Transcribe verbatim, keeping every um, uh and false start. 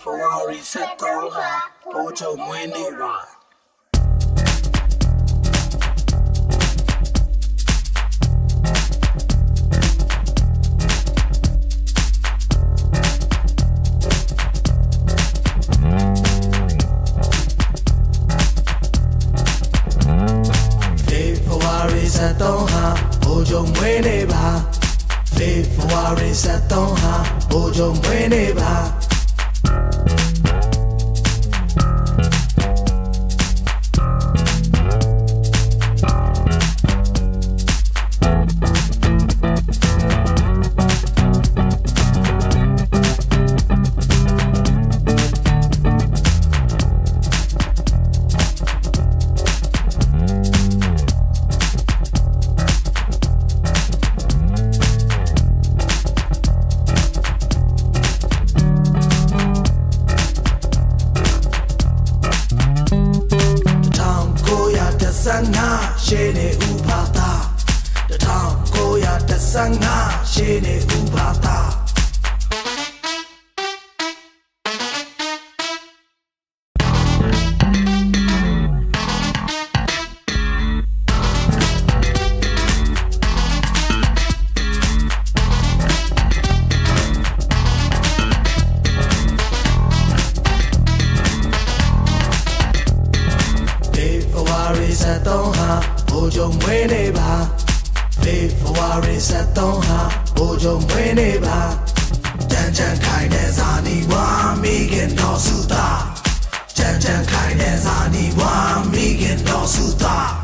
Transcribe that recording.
Ferrari ဆက်သုံးဟာဘိုးချုပ်မွေးနေ့ပါဆက်သုံးဟာဘိုးချုပ်မွေးနေ့ပါဖေဖော်ဝါရီဆက်သုံးဟာဘိုးချုပ်မွေးနေ့ပါရှေးနေဥပါတာတထောင်ကိုရတဆန်းငါရှေးနေဥပါတာဆက်သုံးဟာဘိုးချုပ်မွေးနေ့ပါဖေဖော်ဝါရီဆက်သုံးဟာဘိုးချုပ်မွေးနေ့ပါကြမ်းကြမ်းခိုင်တဲ့ဇာနီဝါမိခင်တော်စုသားကြမ်းကြမ်းခိုင်တဲ့ဇာနီဝါမိခင်တော်စုသား